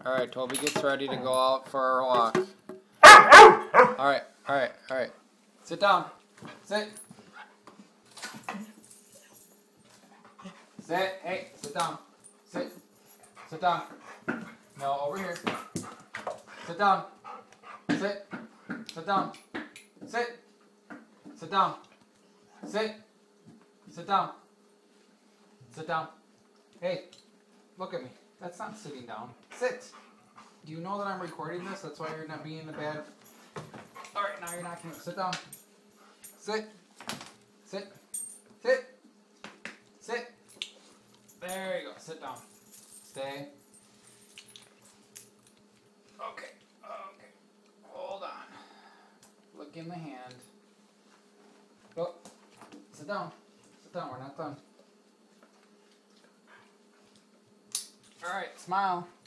Alright, Toby gets ready to go out for a walk. Alright. Sit down. Sit. Sit. Hey, sit down. Sit. Sit down. No, over here. Sit down. Sit. Sit down. Sit. Sit down. Sit. Sit down. Sit down. Hey, look at me. That's not sitting down. Sit. Do you know that I'm recording this? That's why you're not being a bad... Alright, now you're not going to... Sit down. Sit. Sit. Sit. Sit. There you go. Sit down. Stay. Okay. Hold on. Look in the hand. Go. Sit down. Sit down. We're not done. Alright, smile.